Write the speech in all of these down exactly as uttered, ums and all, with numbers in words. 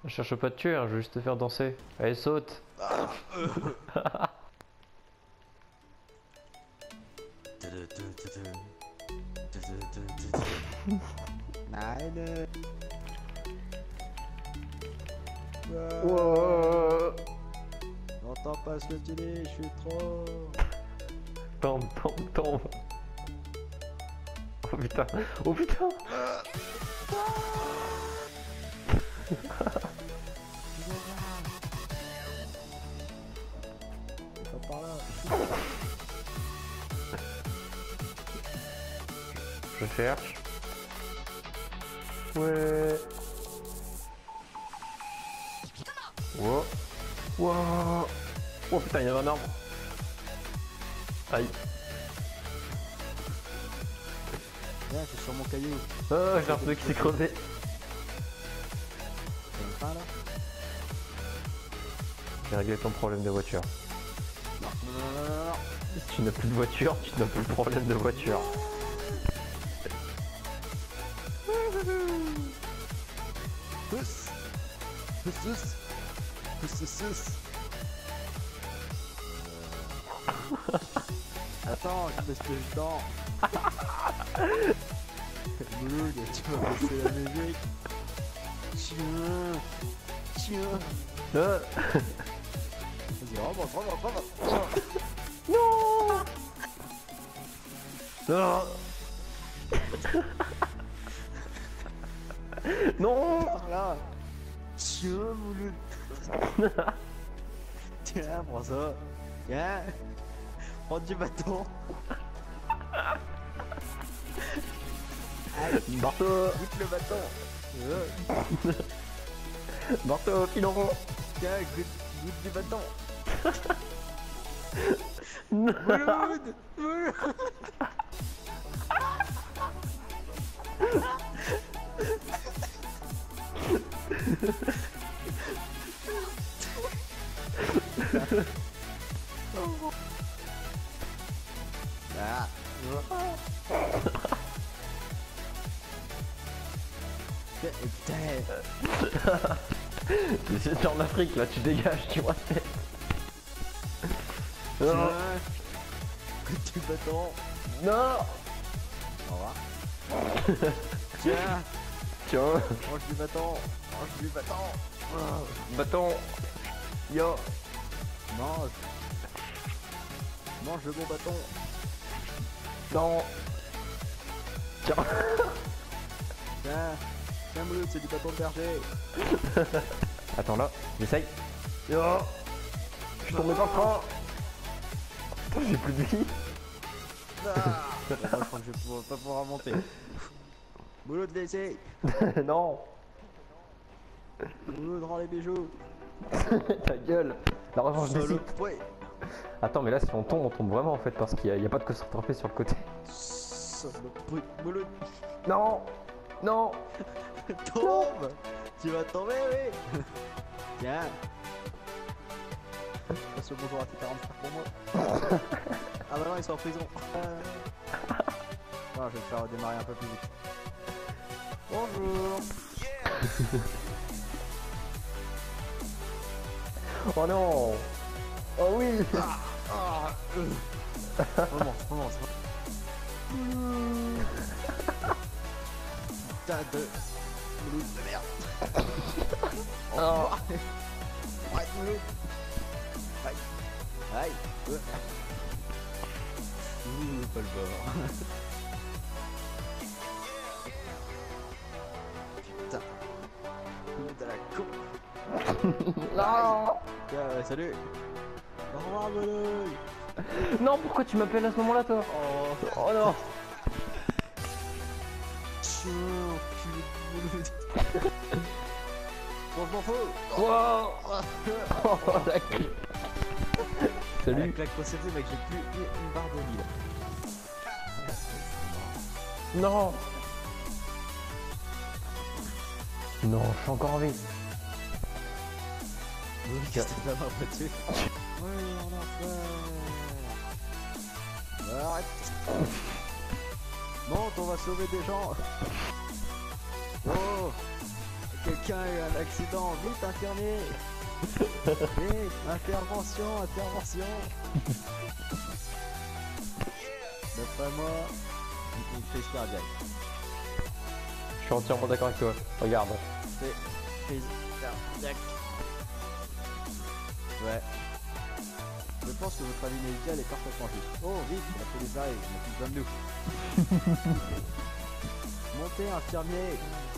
Je cherche pas de tuer, hein, je veux juste te faire danser. Allez, saute. Nein. Wow. J'entends pas ce que tu dis, je suis trop. Tombe, tombe, tombe. Oh putain, oh putain. Pas par là. Je cherche. Ouais. Wow. Wow. Oh putain, il y avait un arbre. Aïe. Viens, je suis sur mon caillou. Oh, j'ai un pneu qui s'est crevé. T'aimes pas là? J'ai réglé ton problème de voiture. Non, non, non, non, non, non. Si tu n'as plus de voiture, tu n'as plus le problème de voiture. Pousse. Pousse, pousse. Pousse, pousse, pousse. Attends, je fais ce que je tends. Mouloud, tu vas baisser la musique. Tiens. Tiens. Ah. Vas-y, remonte, remonte, remonte. Non. Non. Non. Par là. Tiens, Mouloud. Tiens, prends ça. Tiens. Prends du bâton. Allez, Marteau. goûte le bâton. Euh, Marteau, filon. Tiens, goûte, goûte du bâton. Non. Mouloud, Mouloud. Ah. Putain. C'est en Afrique là, tu dégages, tu vois. Tiens. Non. Goûte du bâton. Non. Au revoir. Tiens. Tiens. Mange du bâton. Mange du bâton. Bâton. Yo. Mange. Mange le bon bâton. Non. Tiens. Tiens. Tiens, Mouloud, c'est du bâton de berger. Attends là, j'essaye. Yo. Je suis tombé dans le train. Putain, j'ai plus de vie. Ah. Bon, moi, je crois que je vais pouvoir- pas pouvoir remonter. Mouloud, laissez. Non. Mouloud, rends les bijoux. Ta gueule. La revanche des sites. Saloperie. Attends, mais là, si on tombe, on tombe vraiment en fait parce qu'il n'y a, a pas de quoi se rattraper sur le côté. Saloperie. Mouloud, Non. Non. tombe. Tu vas tomber, oui. Tiens. Passe le bonjour à tes parents pour moi. Ah bah non, ils sont en prison. Euh. Non, je vais te faire redémarrer un peu plus vite. Bonjour. Oh non. Oh oui. Ah, ah, euh. Remonte, remonte. Putain de... Mouloud de merde. Oh. Ouais, Mouloud. Aïe. Aïe. Ouais. Ouh, pas le bord. Putain. Mouloud à la con. Non. Tiens, ouais, salut. Au revoir, Mouloud. Non, pourquoi tu m'appelles à ce moment-là, toi? Oh, Oh non. tiens, culé de Mouloud. Bon, je m'en fous. Wow. Oh, la clé. La Salut. claque possédée, mec, j'ai plus une, une barre de vie là. Non. Non, je suis encore en vie. Oui, qu'est-ce que t'as pas dessus? Oui, on a fait. Arrête. Monte, on va sauver des gens. Oh. Quelqu'un a eu un accident, vite infirmier. Vite, intervention, intervention. D'après moi, une crise cardiaque. Je suis entièrement d'accord avec toi. Regarde. C'est crise cardiaque. Ouais. Je pense que votre avis médical est parfaitement juste. Oh, vite, la police arrive, on a plus besoin de nous. Montez, infirmier.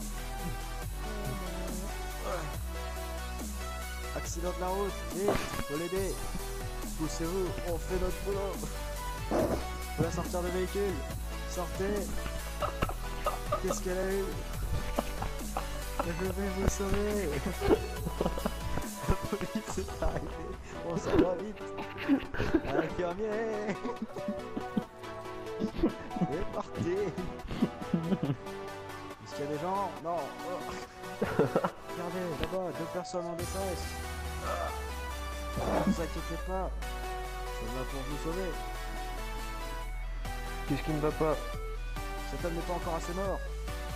Accident de la route, vite, faut l'aider. Poussez-vous, on fait notre boulot. Faut la sortir de véhicule. Sortez. Qu'est-ce qu'elle a eu? Je vais vous sauver. La police est arrivée. On s'en va vite. Infirmier. C'est parti. Est-ce qu'il y a des gens? Non. Oh. Regardez, là-bas, deux personnes en détresse. Ne vous inquiétez pas. Je suis là pour vous sauver. Qu'est-ce qui ne va pas? Cet homme n'est pas encore assez mort.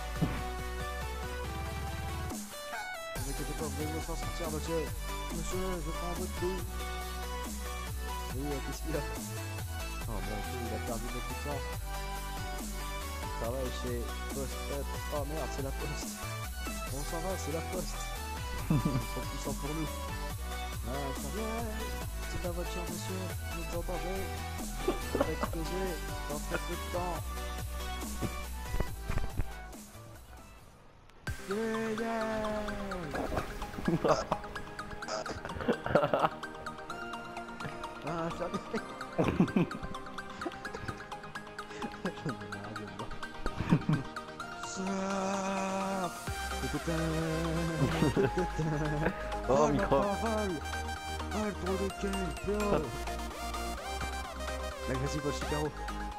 Ne vous inquiétez pas, vous allez vous s'en sortir, monsieur. Monsieur, je prends votre coup. Oui, euh, qu'est-ce qu'il a? Oh mon dieu, il a perdu beaucoup de sang. Il travaille chez Post Up. Oh merde, c'est la poste. On s'en va, c'est la poste. Ils sont puissants pour nous. Ah, ça vient. C'est la voiture, monsieur. Vous nous entendez? Ça va exploser dans très peu de temps. Ah, jamais. Oh, micro. Vol pour le quai. L'agressif au Chicaro.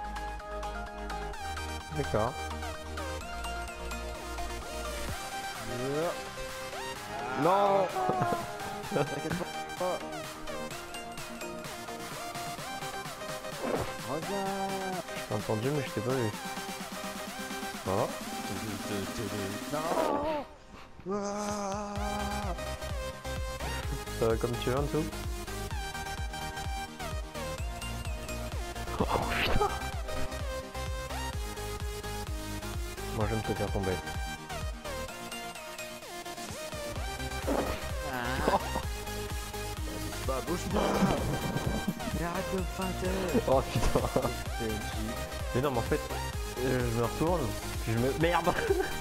D'accord. Non. T'inquiète pas. Reviens. J'ai entendu mais je t'ai pas vu. Voilà. Non. Ah. Ça va comme tu veux en dessous? Oh putain. Moi j'aime te faire tomber. Ah. Bah bouge pas. Mais arrête de feinter. Oh putain. Mais non mais en fait euh, je me retourne puis je me... Merde.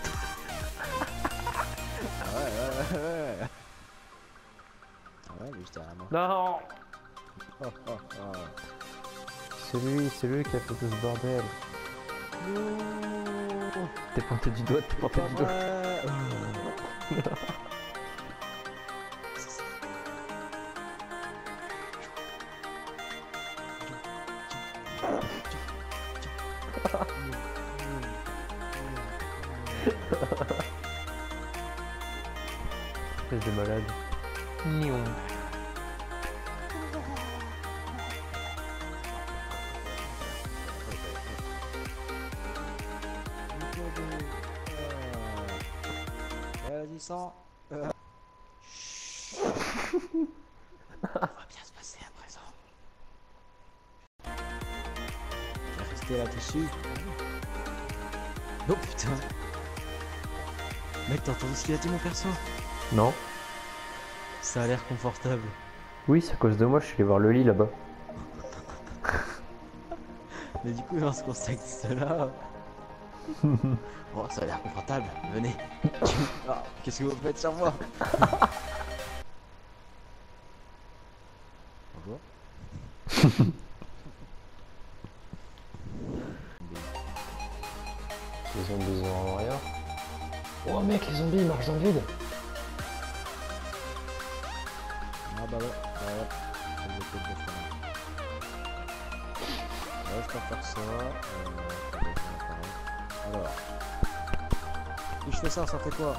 Ah ouais ouais ouais ouais. Ah ouais mais j'étais vraiment. Non. Oh, oh, oh. C'est lui, c'est lui qui a fait tout ce bordel. Non. T'es pointé du doigt, t'es pointé du doigt. Espèce de malade. Nion. Vas-y, sans. Euh... Ça va bien se passer à présent. Je vais rester là-dessus. Oh putain. Mec, t'as entendu ce qu'il a dit, mon perso? Non. Ça a l'air confortable. Oui, c'est à cause de moi, je suis allé voir le lit là-bas. Mais du coup, dans ce contexte-là... Oh, ça a l'air confortable, venez. Ah, qu'est-ce que vous faites sur moi? Bonjour. Les zombies ont rien. Oh mec, les zombies ils marchent dans le vide. Ah bah ouais, bah ouais. Je vais peut-être le faire. Ouais, je peux faire ça. Euh, attendez, je vais en parler. Alors. Si je fais ça, ça fait quoi?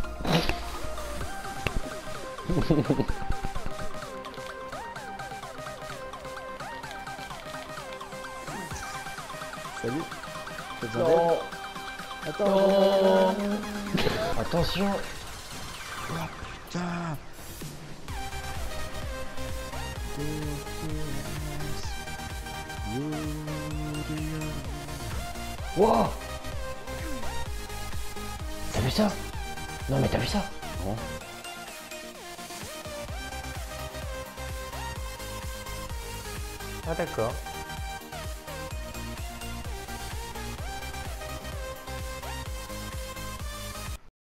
Salut. T'as besoin d'aide? Attends. Attention. Oh putain. Wow. T'as vu ça? Non mais t'as vu ça? Non. Ah d'accord.